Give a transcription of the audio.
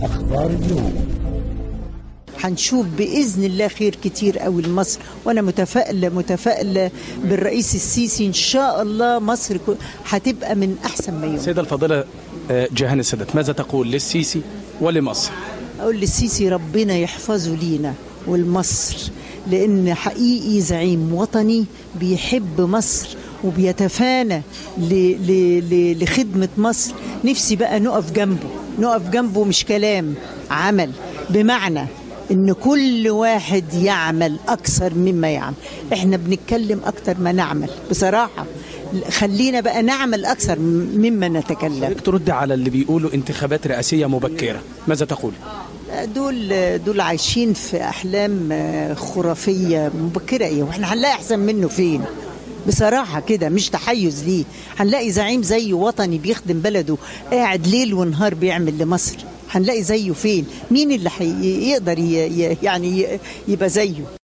أخبار اليوم. هنشوف بإذن الله خير كتير قوي لمصر، وأنا متفائلة بالرئيس السيسي. إن شاء الله مصر هتبقى من أحسن ما يمكن. سيدة الفاضلة جيهان السادات، ماذا تقول للسيسي ولمصر؟ أقول للسيسي ربنا يحفظه لينا ولمصر، لأن حقيقي زعيم وطني بيحب مصر وبيتفانى لخدمة مصر. نفسي بقى نقف جنبه مش كلام، عمل، بمعنى إن كل واحد يعمل أكثر مما يعمل. إحنا بنتكلم أكثر ما نعمل بصراحة، خلينا بقى نعمل أكثر مما نتكلم. ترد على اللي بيقولوا انتخابات رئاسية مبكرة، ماذا تقول؟ دول عايشين في أحلام خرافية. مبكرة إيه؟ وإحنا هنلاقي أحسن منه فين؟ بصراحة كده مش تحيز ليه. هنلاقي زعيم زيه وطني بيخدم بلده، قاعد ليل ونهار بيعمل لمصر. هنلاقي زيه فين؟ مين اللي يقدر يعني يبقى زيه؟